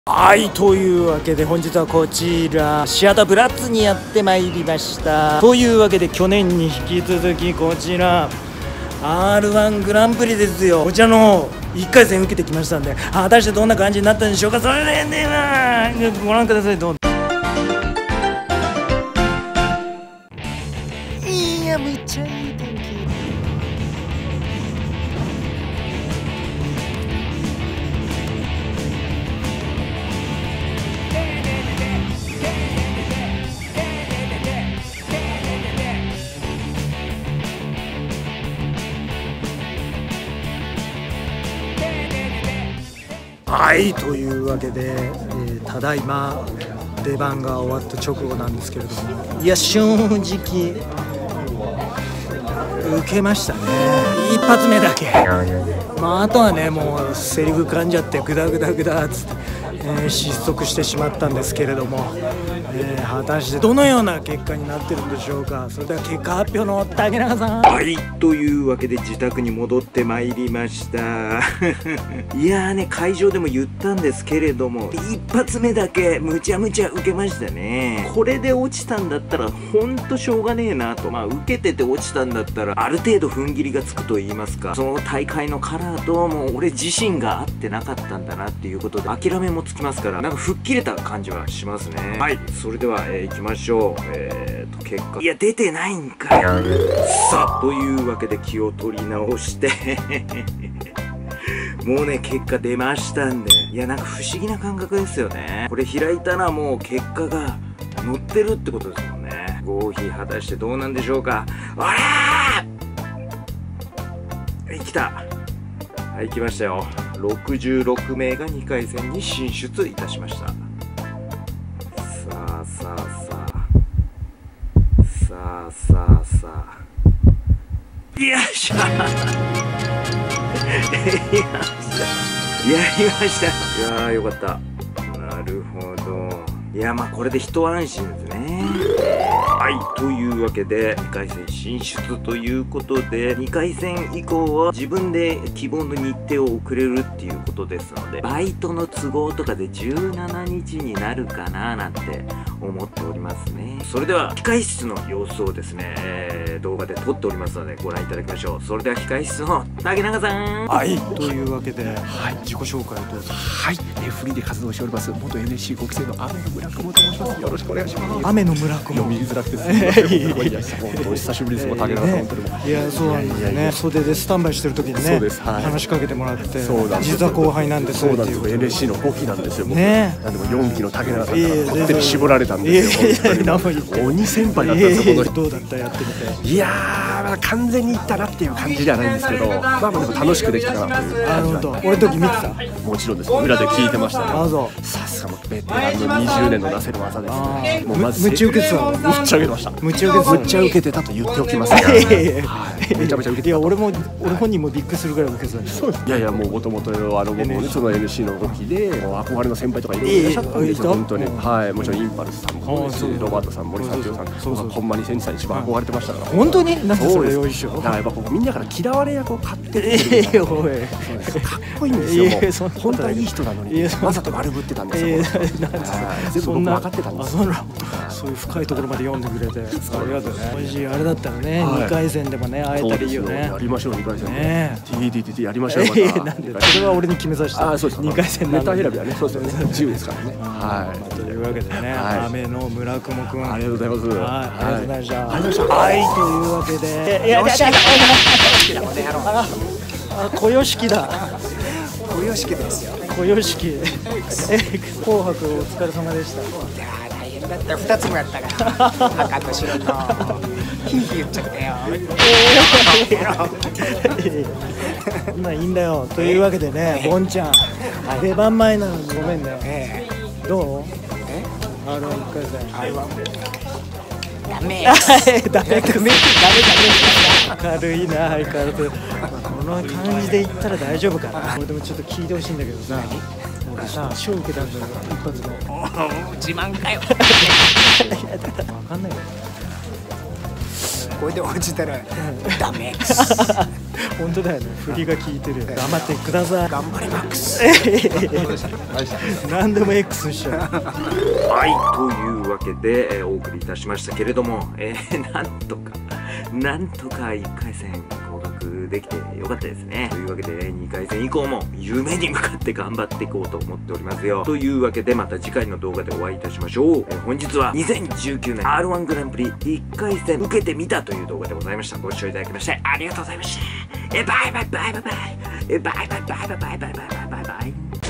はい、というわけで本日はこちらシアターブラッツにやってまいりました。というわけで去年に引き続きこちら R1 グランプリですよ。こちらの1回戦受けてきましたんで、果たしてどんな感じになったんでしょうか。それではご覧ください。どうぞ。いや、めっちゃいい天気。はい、というわけで、ただいま出番が終わった直後なんですけれども、いや正直受けましたね、一発目だけ。あとはね、もうセリフ噛んじゃってグダグダグダっつって、失速してしまったんですけれども、果たしてどのような結果になってるんでしょうか。それでは結果発表の竹中さん。 はい、というわけで自宅に戻ってまいりましたいやーね、会場でも言ったんですけれども、一発目だけむちゃむちゃ受けましたね。これで落ちたんだったらほんとしょうがねえなと。受けてて落ちたんだったらある程度踏ん切りがつくと言いますか、その大会のカラーともう俺自身が合ってなかったんだなっていうことで諦めもつきますから、なんか吹っ切れた感じはしますね。はい、それでは、行きましょう。結果、いや出てないんかよ。さあ、というわけで気を取り直してもうね、結果出ましたんで、いやなんか不思議な感覚ですよね。これ開いたらもう結果が載ってるってことですもんね。合否果たしてどうなんでしょうか。おらー、来た。はい、来ましたよ。66名が2回戦に進出いたしました。さあさあさあさあさあさあ、よっしゃやりました。いやーよかった。なるほど。いや、これで一安心ですね。はい、というわけで2回戦進出ということで、2回戦以降は自分で希望の日程を送れるっていうことですので、バイトの都合とかで17日になるかななんて思っておりますね。それでは控室の様子をですね、動画で撮っておりますのでご覧いただきましょう。それでは控室の竹中さん。 はい、というわけで、はい、自己紹介をどうぞ。 はい、フリーで活動しております元 NSC5 期生の雨の村雲と申します。よろしくお願いします。 雨の村雲、 読みづらくてすみません。お久しぶりです。竹中さん、本当に。 いや、そうなんですね。袖でスタンバイしてる時にね、話しかけてもらって、実は後輩なんです。 そうなんですよ。NSC の5期なんですよ。ね。なんでも4期の竹中さんから勝手に絞られたんですよ。鬼先輩だったんですよ、この人。 どうだった、やってみて。 いやー、完全にいったなっていう感じではないんですけど、でも楽しくできたかなという感じは。 俺の時見てた？ もちろんです。裏で聞いてましたね。 さすがもうベテランの20年のなせる技ですね。もうまずむっちゃ受けてた。 むっちゃ受けてました。 むっちゃ受けてたと言っておきますが、めちゃめちゃ受けてた。 いや、俺本人もびっくりするぐらい受けてたんですよ。 いやいや、もうもともと僕もその NSC の動きで憧れの先輩とかいろいろいらっしゃったんですよ、本当に。はい、もちろんインパルスさんもそうですし、ロバートさん、森三中さん、ほんまに千里さん一番憧れてましたから。 本当に？なんでそれよいしょ。 だからやっぱみんなから嫌われ役を買ってる。かっこいいんですよ。本当はいい人なのにわざと悪ぶってたんですよ。全部僕分かってたんですよ。 そういう深いところまで読んでくれてありがとうね。もしあれだったらね、2回戦でもね会えたらいいよね。 やりましょう、2回戦ね。TDT やりましょう。 なんでそれは俺に決めさせて。 そうです。 2回戦ネタ選びはね、そうですよね、自由ですからね。はい、 というわけでね、雨の村雲くん、 ありがとうございます。 ありがとうございました。はい、というわけで、小屋敷だ。 小屋敷ですよ。 小屋敷。紅白お疲れ様でした。 いやー、大変だった。2つもやったから赤と白とヒー言っちゃったよ。 いいんだよ。というわけでね、ボンちゃん出番前なのにごめんね。どう？1回戦。 ダメ。 軽いな、相変わらず。この感じでいったら大丈夫かな。俺でもちょっと聞いてほしいんだけどさ、俺さ、賞受けたんだよ、一発の。 自慢かよ。 分かんないよ。 これで落ちたらダメ。 本当だよね、振りが効いてるよ。頑張ってください。 頑張りマックス。 何でも X しちゃう。 はい、というわけで、お送りいたしましたけれども、なんとか1回戦合格できてよかったですね。というわけで2回戦以降も夢に向かって頑張っていこうと思っておりますよ。というわけでまた次回の動画でお会いいたしましょう。本日は2019年 R1 グランプリ1回戦受けてみたという動画でございました。ご視聴いただきましてありがとうございました。バイバイバイバイバイバイバイバイバイバイバイバイバイバイバイ。